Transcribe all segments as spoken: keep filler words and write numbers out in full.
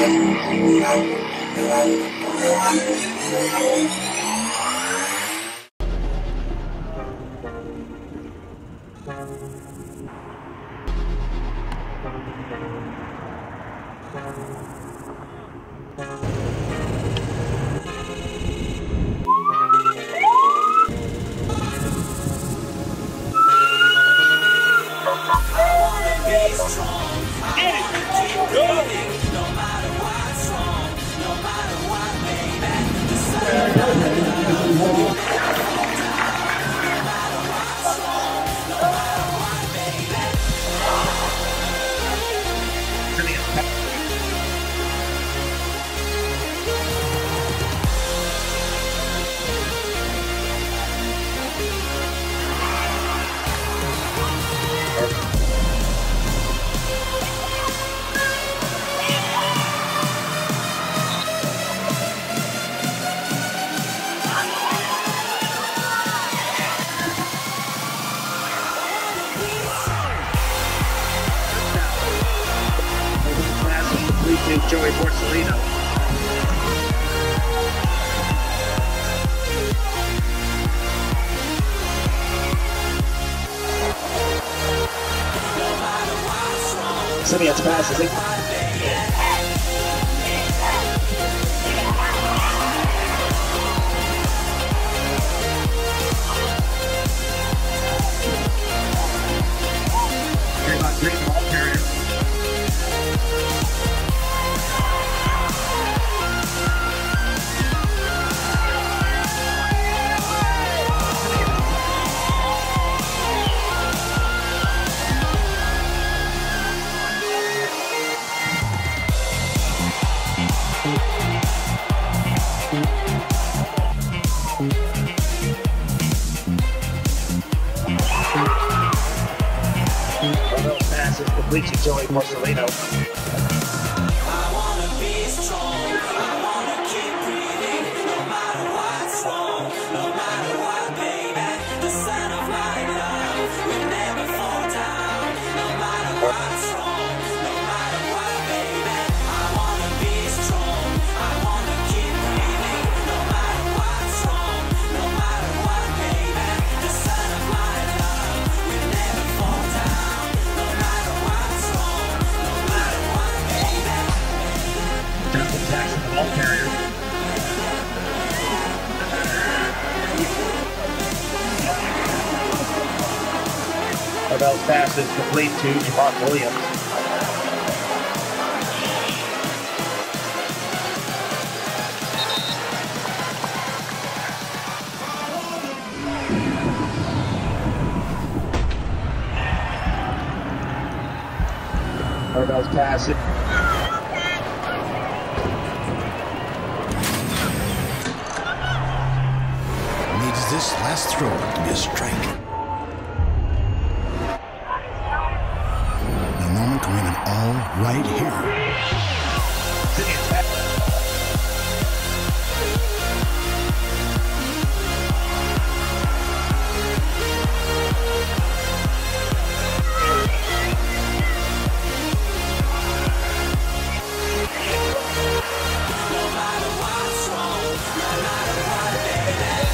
Joey Porcelino. Simeon's pass is in. Green ball carrier. Pass is complete to Joey Porcelino. I wanna be strong, I wanna keep breathing, no matter what's wrong, no matter what, baby, the sun of my love will never fall down, no matter what's wrong, no matter what, baby, I wanna be strong, I wanna keep breathing, no matter what's wrong, no matter what, baby, the sun of my love will never fall down, no matter what's wrong, no matter what, baby. Justin Jackson, the ball carrier. Marvell's pass is complete to Javon Williams. Marvell's pass is Needs this last throw to be a strike. Now Norman can win it all right here. No matter what's wrong, no matter what, baby.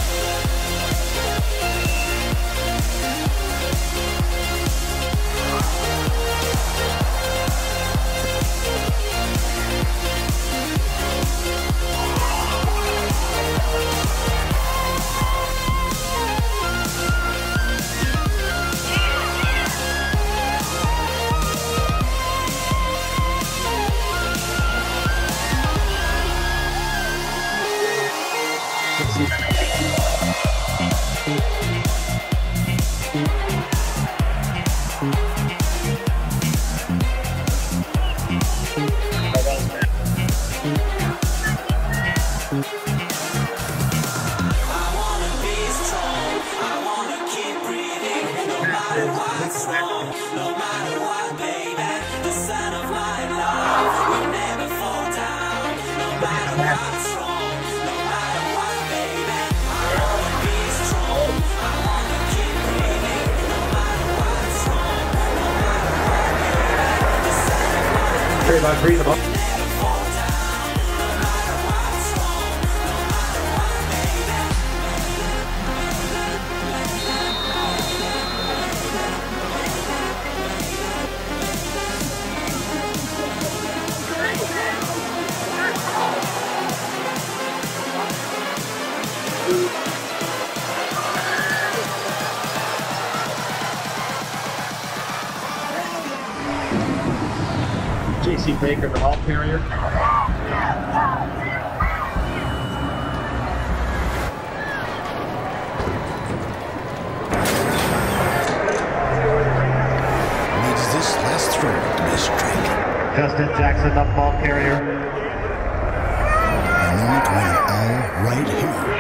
I wanna be strong, I wanna keep breathing, no matter what's wrong, no matter what, baby, the sun of my love will never fall down, no matter what's wrong, no matter what, baby, I wanna be strong, I wanna keep breathing, no matter what's wrong, no matter what, baby, the sun of my love will never fall J C Baker, the ball carrier. Needs this last throw to be a strike. Justin Jackson, the ball carrier. A moment when it all right here.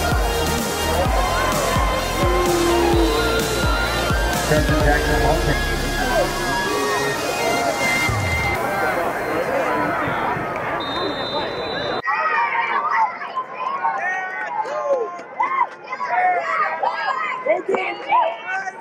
Justin Jackson, ball carrier.